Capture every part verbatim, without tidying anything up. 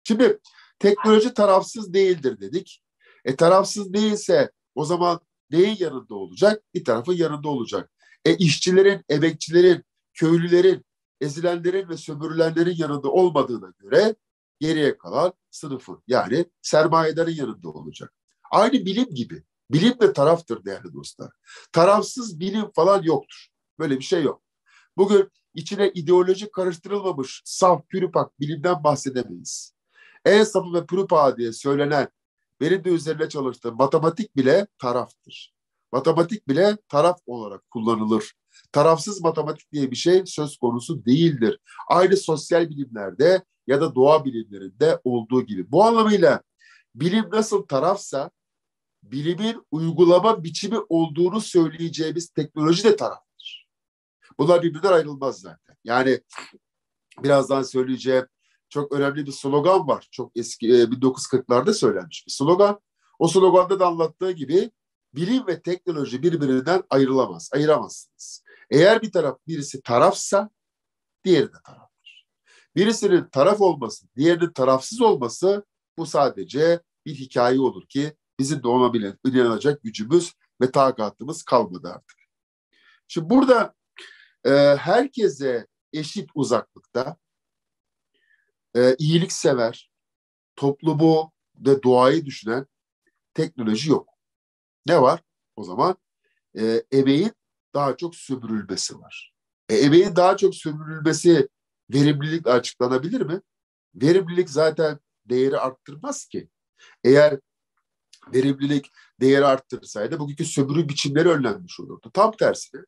Şimdi teknoloji tarafsız değildir dedik. E tarafsız değilse o zaman neyin yanında olacak? Bir tarafın yanında olacak. E işçilerin, emekçilerin, köylülerin, ezilenlerin ve sömürülenlerin yanında olmadığına göre geriye kalan sınıfın yani sermayedarın yanında olacak. Aynı bilim gibi. Bilim de taraftır değerli dostlar. Tarafsız bilim falan yoktur. Böyle bir şey yok. Bugün içine ideoloji karıştırılmamış saf pürüpak bilimden bahsedemeyiz. En safı ve pürüpak diye söylenen, benim de üzerine çalıştığım matematik bile taraftır. Matematik bile taraf olarak kullanılır. Tarafsız matematik diye bir şey söz konusu değildir. Aynı sosyal bilimlerde ya da doğa bilimlerinde olduğu gibi. Bu anlamıyla bilim nasıl tarafsa, bilimin uygulama biçimi olduğunu söyleyeceğimiz teknoloji de taraftır. Bunlar birbirinden ayrılmaz zaten. Yani birazdan söyleyeceğim çok önemli bir slogan var. Çok eski bin dokuz yüz kırklarda söylenmiş bir slogan. O sloganda da anlattığı gibi bilim ve teknoloji birbirinden ayrılamaz, ayıramazsınız. Eğer bir taraf birisi tarafsa diğeri de taraftır. Birisinin taraf olması, diğerinin tarafsız olması bu sadece bir hikaye olur ki bizim de ona bile inanacak gücümüz ve takatımız kalmadı artık. Şimdi burada e, herkese eşit uzaklıkta e, iyiliksever, toplumu ve doğayı düşünen teknoloji yok. Ne var? O zaman e, emeğin daha çok sömürülmesi var. E, emeğin daha çok sömürülmesi verimlilikle açıklanabilir mi? Verimlilik zaten değeri arttırmaz ki. Eğer verimlilik değeri arttırsaydı bugünkü sömürü biçimleri önlenmiş olurdu. Tam tersine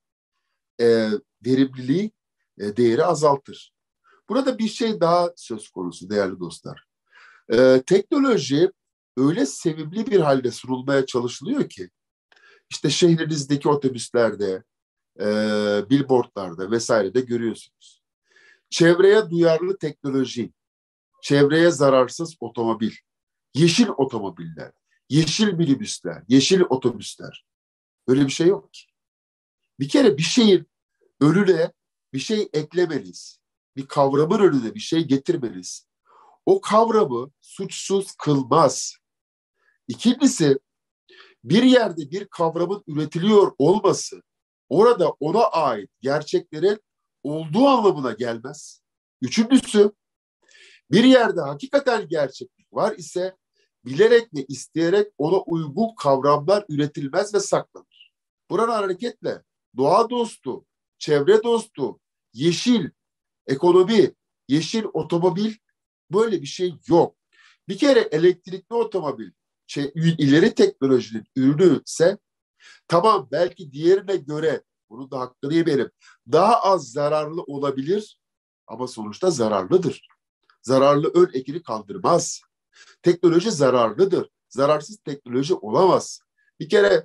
e, verimliliği e, değeri azaltır. Burada bir şey daha söz konusu değerli dostlar. E, teknoloji öyle sevimli bir halde sunulmaya çalışılıyor ki işte şehrinizdeki otobüslerde, e, billboardlarda vesairede görüyorsunuz. Çevreye duyarlı teknoloji, çevreye zararsız otomobil, yeşil otomobiller, yeşil minibüsler, yeşil otobüsler. Öyle bir şey yok ki. Bir kere bir şeyin önüne bir şey eklemeliyiz. Bir kavramın önüne bir şey getirmeliyiz. O kavramı suçsuz kılmaz. İkincisi, bir yerde bir kavramın üretiliyor olması orada ona ait gerçeklerin olduğu anlamına gelmez. Üçüncüsü, bir yerde hakikaten gerçeklik var ise bilerek ve isteyerek ona uygun kavramlar üretilmez ve saklanır. Buradan hareketle doğa dostu, çevre dostu, yeşil ekonomi, yeşil otomobil böyle bir şey yok. Bir kere elektrikli otomobil şey, ileri teknolojinin ürünü ise tamam belki diğerine göre bunu da hakkını yemeyelim. Daha az zararlı olabilir ama sonuçta zararlıdır. Zararlı ön ekini kaldırmaz. Teknoloji zararlıdır. Zararsız teknoloji olamaz. Bir kere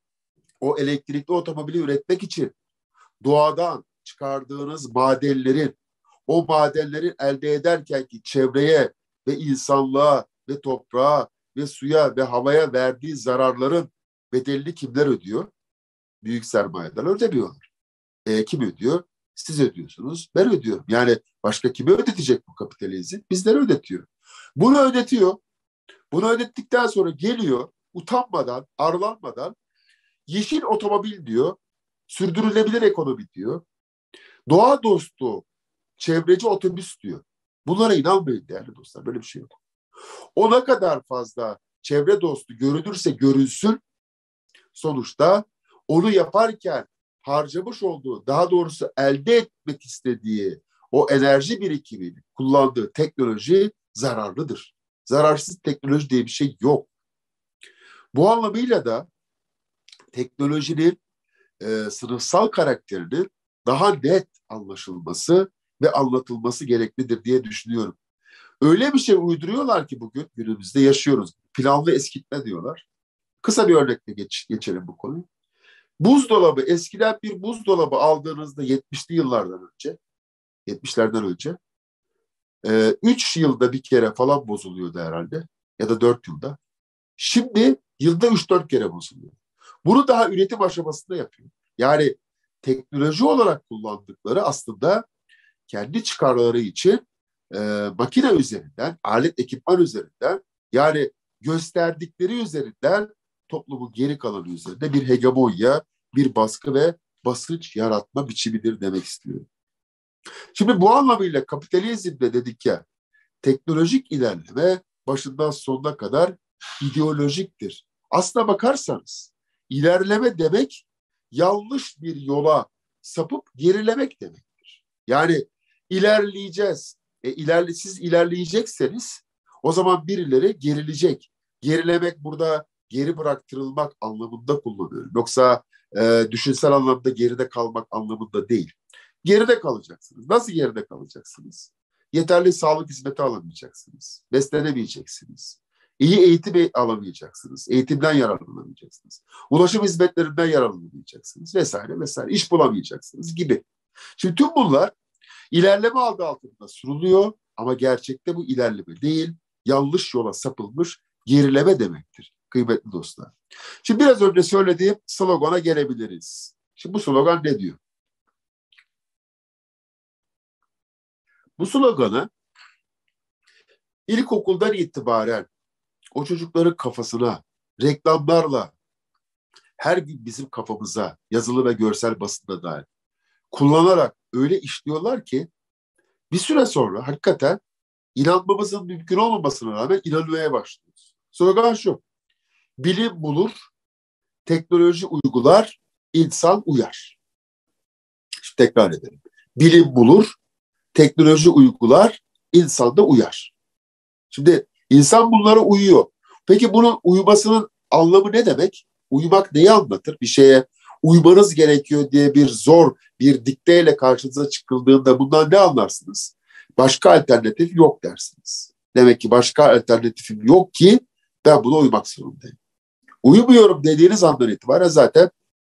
o elektrikli otomobili üretmek için doğadan çıkardığınız madenlerin, o madenleri elde ederken ki çevreye ve insanlığa ve toprağa ve suya ve havaya verdiği zararların bedelini kimler ödüyor? Büyük sermayeler ödemiyorlar. E, kim ödüyor? Siz ödüyorsunuz, ben ödüyorum. Yani başka kime ödetecek bu kapitalizm? Bizlere ödetiyor. Bunu ödetiyor. Bunu ödettikten sonra geliyor, utanmadan, arlanmadan yeşil otomobil diyor, sürdürülebilir ekonomi diyor, doğa dostu, çevreci otobüs diyor. Bunlara inanmayın değerli dostlar, böyle bir şey yok. O ne kadar fazla çevre dostu görünürse görünsün, sonuçta onu yaparken harcamış olduğu, daha doğrusu elde etmek istediği o enerji birikimini kullandığı teknoloji zararlıdır. Zararsız teknoloji diye bir şey yok. Bu anlamıyla da teknolojinin e, sınıfsal karakterinin daha net anlaşılması ve anlatılması gereklidir diye düşünüyorum. Öyle bir şey uyduruyorlar ki bugün günümüzde yaşıyoruz. Planlı eskitme diyorlar. Kısa bir örnekle geç, geçelim bu konuyu. Buzdolabı, eskiden bir buzdolabı aldığınızda yetmişli yıllardan önce, yetmişlerden önce e, üç yılda bir kere falan bozuluyordu herhalde ya da dört yılda. Şimdi yılda üç dört kere bozuluyor. Bunu daha üretim aşamasında yapıyor. Yani teknoloji olarak kullandıkları aslında kendi çıkarları için e, makine üzerinden, alet ekipman üzerinden, yani gösterdikleri üzerinden toplumun geri kalanı üzerinde bir hegemonya, bir baskı ve basınç yaratma biçimidir demek istiyorum. Şimdi bu anlamıyla kapitalizmde dedik ya, teknolojik ilerleme başından sonuna kadar ideolojiktir. Aslına bakarsanız ilerleme demek yanlış bir yola sapıp gerilemek demektir. Yani ilerleyeceğiz. E, ilerle, siz ilerleyecekseniz o zaman birileri gerilecek. Gerilemek burada geri bıraktırılmak anlamında kullanıyorum. Yoksa e, düşünsel anlamda geride kalmak anlamında değil. Geride kalacaksınız. Nasıl geride kalacaksınız? Yeterli sağlık hizmeti alamayacaksınız. Beslenemeyeceksiniz. İyi eğitim alamayacaksınız. Eğitimden yararlanamayacaksınız. Ulaşım hizmetlerinden yararlanamayacaksınız. Vesaire vesaire. İş bulamayacaksınız gibi. Şimdi tüm bunlar ilerleme adı altında sunuluyor ama gerçekte bu ilerleme değil, yanlış yola sapılmış gerileme demektir kıymetli dostlar. Şimdi biraz önce söylediğim slogana gelebiliriz. Şimdi bu slogan ne diyor? Bu sloganı ilkokuldan itibaren o çocukların kafasına reklamlarla her gün bizim kafamıza yazılı ve görsel basında dahil kullanarak öyle işliyorlar ki bir süre sonra hakikaten inanmamızın mümkün olmamasına rağmen inanmaya başlıyoruz. Slogan şu: bilim bulur, teknoloji uygular, insan uyar. Şimdi tekrar edelim. Bilim bulur, teknoloji uygular, insan da uyar. Şimdi insan bunlara uyuyor. Peki bunun uyumasının anlamı ne demek? Uyumak neyi anlatır? Bir şeye uymanız gerekiyor diye bir zor, bir dikteyle karşınıza çıkıldığında bundan ne anlarsınız? Başka alternatif yok dersiniz. Demek ki başka alternatifim yok ki ben buna uymak zorundayım. Uyumuyorum dediğiniz andan itibaren zaten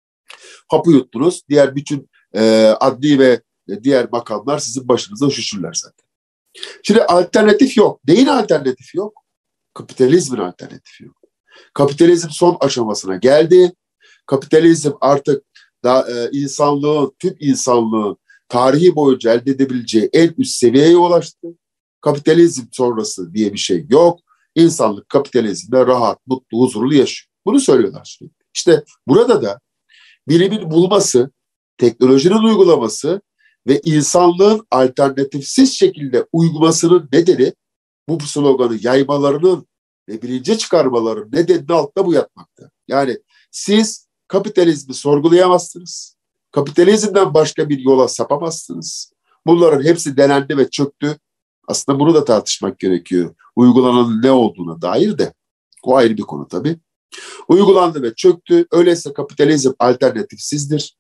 hapı yuttunuz. Diğer bütün e, adli ve diğer makamlar sizin başınıza üşüşürler zaten. Şimdi alternatif yok. Neyin alternatifi yok? Kapitalizmin alternatifi yok. Kapitalizm son aşamasına geldi. Kapitalizm artık da, e, insanlığın, tüm insanlığın tarihi boyunca elde edebileceği en üst seviyeye ulaştı. Kapitalizm sonrası diye bir şey yok. İnsanlık kapitalizmde rahat, mutlu, huzurlu yaşıyor. Bunu söylüyorlar sürekli. İşte burada da bilimin bulması, teknolojinin uygulaması ve insanlığın alternatifsiz şekilde uygulasının nedeni bu sloganı yaymalarının ve bilince çıkarmaların nedeninin altında bu yatmakta. Yani siz kapitalizmi sorgulayamazsınız. Kapitalizmden başka bir yola sapamazsınız. Bunların hepsi denendi ve çöktü. Aslında bunu da tartışmak gerekiyor. Uygulananın ne olduğuna dair de. O ayrı bir konu tabii. Uygulandı ve çöktü. Öyleyse kapitalizm alternatifsizdir.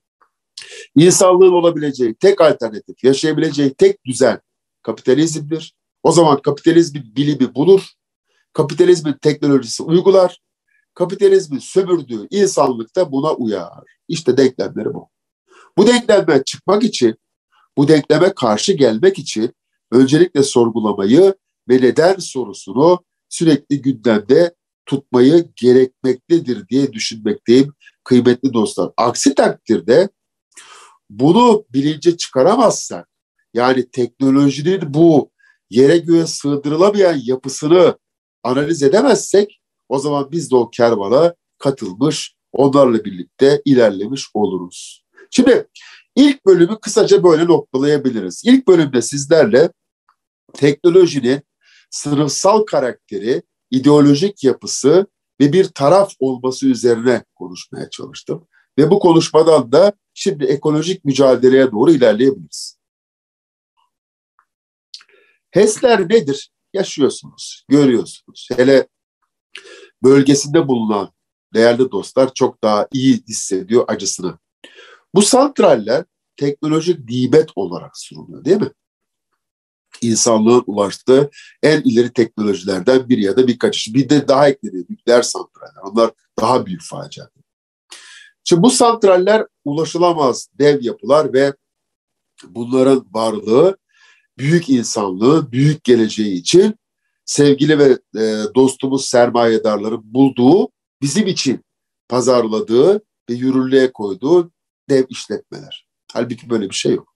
İnsanlığın olabileceği tek alternatif, yaşayabileceği tek düzen kapitalizmdir. O zaman kapitalizmin bilimi bulur. Kapitalizmin teknolojisi uygular. Kapitalizmin sömürdüğü insanlık da buna uyar. İşte denklemleri bu. Bu denklemden çıkmak için, bu denkleme karşı gelmek için öncelikle sorgulamayı ve neden sorusunu sürekli gündemde tutmayı gerekmektedir diye düşünmekteyim kıymetli dostlar. Aksi takdirde bunu bilince çıkaramazsak, yani teknolojinin bu yere göğe sığdırılamayan yapısını analiz edemezsek, o zaman biz de o kervana katılmış, onlarla birlikte ilerlemiş oluruz. Şimdi ilk bölümü kısaca böyle noktalayabiliriz. İlk bölümde sizlerle teknolojinin sınıfsal karakteri, ideolojik yapısı ve bir taraf olması üzerine konuşmaya çalıştım. Ve bu konuşmadan da şimdi ekolojik mücadeleye doğru ilerleyebiliriz. HES'ler nedir? Yaşıyorsunuz, görüyorsunuz. Hele bölgesinde bulunan değerli dostlar çok daha iyi hissediyor acısını. Bu santraller teknolojik nimet olarak sunuluyor değil mi? İnsanlığın ulaştığı en ileri teknolojilerden biri ya da birkaç. Bir de daha ekleniyor nükleer santraller. Onlar daha büyük facia. Şimdi bu santraller ulaşılamaz dev yapılar ve bunların varlığı büyük insanlığı, büyük geleceği için sevgili ve e, dostumuz sermayedarların bulduğu, bizim için pazarladığı ve yürürlüğe koyduğu dev işletmeler. Halbuki böyle bir şey yok.